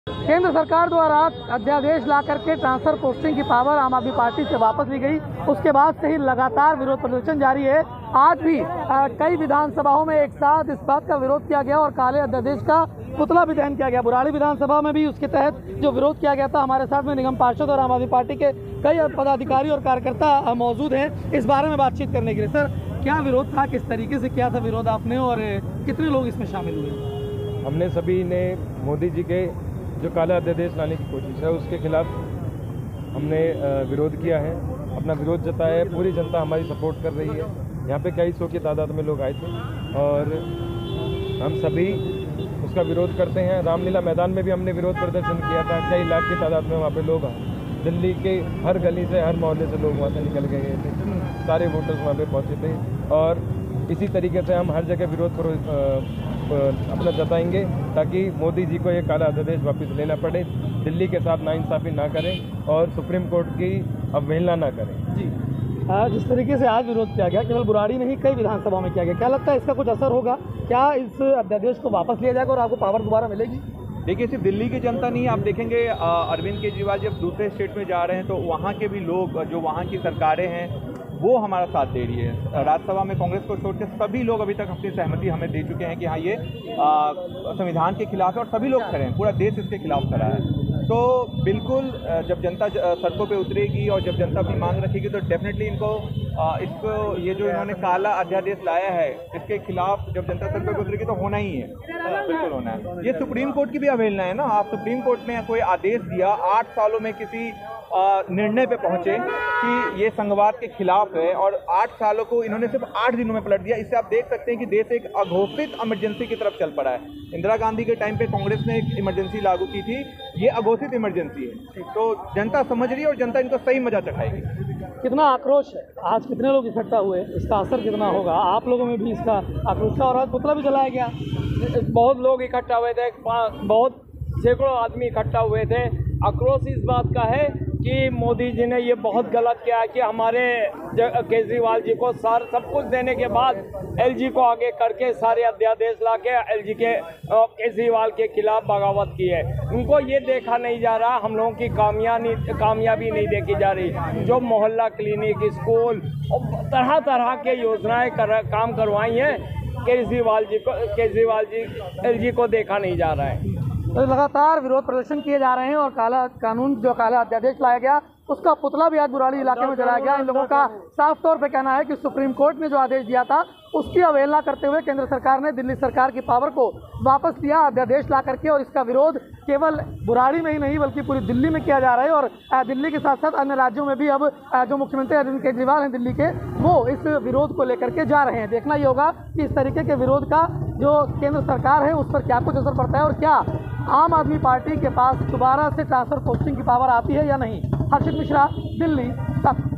केंद्र सरकार द्वारा अध्यादेश ला करके ट्रांसफर पोस्टिंग की पावर आम आदमी पार्टी से वापस ली गई। उसके बाद से ही लगातार विरोध प्रदर्शन जारी है। आज भी कई विधानसभाओं में एक साथ इस बात का विरोध किया गया और काले अध्यादेश का पुतला भी दहन किया गया। बुराड़ी विधानसभा में भी उसके तहत जो विरोध किया गया था। हमारे साथ में निगम पार्षद और आम आदमी पार्टी के कई पदाधिकारी और कार्यकर्ता मौजूद हैं इस बारे में बातचीत करने के लिए। सर, क्या विरोध था, किस तरीके से किया था विरोध आपने और कितने लोग इसमें शामिल हुए? हमने सभी ने मोदी जी के जो काला अध्यादेश लाने की कोशिश है उसके खिलाफ हमने विरोध किया है, अपना विरोध जताया है। पूरी जनता हमारी सपोर्ट कर रही है। यहाँ पे कई सौ की तादाद में लोग आए थे और हम सभी उसका विरोध करते हैं। रामलीला मैदान में भी हमने विरोध प्रदर्शन किया था। कई लाख की तादाद में वहाँ पे लोग दिल्ली के हर गली से, हर मोहल्ले से लोग वहाँ से निकल गए थे। सारे वोटर्स वहाँ पे पहुँचे थे और इसी तरीके से हम हर जगह विरोध अपना जताएंगे ताकि मोदी जी को ये काला अध्यादेश वापस लेना पड़े, दिल्ली के साथ नाइंसाफ़ी ना करें और सुप्रीम कोर्ट की अवहेलना ना करें। जी, जिस तरीके से आज विरोध किया गया, केवल बुराड़ी नहीं कई विधानसभाओं में किया गया, क्या लगता है इसका कुछ असर होगा? क्या इस अध्यादेश को वापस लिया जाएगा और आपको पावर दोबारा मिलेगी? देखिए, सिर्फ दिल्ली की जनता नहीं, आप देखेंगे अरविंद केजरीवाल जब दूसरे स्टेट में जा रहे हैं तो वहाँ के भी लोग, जो वहाँ की सरकारें हैं, वो हमारा साथ दे रही है। राज्यसभा में कांग्रेस को छोड़ के सभी लोग अभी तक अपनी सहमति हमें दे चुके हैं कि हाँ, ये संविधान के खिलाफ है और सभी लोग खड़े हैं, पूरा देश इसके खिलाफ खड़ा है। तो बिल्कुल जब जनता सड़कों पे उतरेगी और जब जनता अपनी मांग रखेगी तो डेफिनेटली इसको ये जो इन्होंने काला अध्यादेश लाया है इसके खिलाफ जब जनता सड़कों पे उतरेगी तो होना ही है, बिल्कुल होना है। ये सुप्रीम कोर्ट की भी अवहेलना है ना। आप सुप्रीम कोर्ट ने कोई आदेश दिया, 8 सालों में किसी निर्णय पे पहुंचे कि ये संघवाद के खिलाफ है और 8 सालों को इन्होंने सिर्फ 8 दिनों में पलट दिया। इससे आप देख सकते हैं कि देश एक अघोषित इमरजेंसी की तरफ चल पड़ा है। इंदिरा गांधी के टाइम पे कांग्रेस ने एक इमरजेंसी लागू की थी, ये अघोषित इमरजेंसी है। तो जनता समझ रही है और जनता इनको सही मजा चखाएगी। कितना आक्रोश है, आज कितने लोग इकट्ठा हुए, इसका असर कितना होगा? आप लोगों में भी इसका आक्रोश था और आज पुतला भी जलाया गया। बहुत लोग इकट्ठा हुए थे, बहुत सैकड़ों आदमी इकट्ठा हुए थे। आक्रोश इस बात का है कि मोदी जी ने ये बहुत गलत किया कि हमारे केजरीवाल जी को सब कुछ देने के बाद एलजी को आगे करके सारे अध्यादेश ला के एलजी के केजरीवाल के खिलाफ बगावत की है। उनको ये देखा नहीं जा रहा, हम लोगों की कामयाबी नहीं देखी जा रही। जो मोहल्ला क्लिनिक, स्कूल और तरह तरह के योजनाएं काम करवाई हैं, केजरीवाल जी एलजी को देखा नहीं जा रहा है। तो लगातार विरोध प्रदर्शन किए जा रहे हैं और काला अध्यादेश लाया गया उसका पुतला भी आज बुराड़ी इलाके में जलाया गया। इन लोगों का साफ तौर पे कहना है कि सुप्रीम कोर्ट ने जो आदेश दिया था उसकी अवहेलना करते हुए केंद्र सरकार ने दिल्ली सरकार की पावर को वापस लिया अध्यादेश ला करके, और इसका विरोध केवल बुराड़ी में ही नहीं बल्कि पूरी दिल्ली में किया जा रहा है। और दिल्ली के साथ साथ अन्य राज्यों में भी अब जो मुख्यमंत्री अरविंद केजरीवाल हैं दिल्ली के, वो इस विरोध को लेकर के जा रहे हैं। देखना ये होगा कि इस तरीके के विरोध का जो केंद्र सरकार है उस पर क्या कुछ असर पड़ता है और क्या आम आदमी पार्टी के पास दोबारा से ट्रांसफर पोस्टिंग की पावर आती है या नहीं। हर्षित मिश्रा, दिल्ली तक।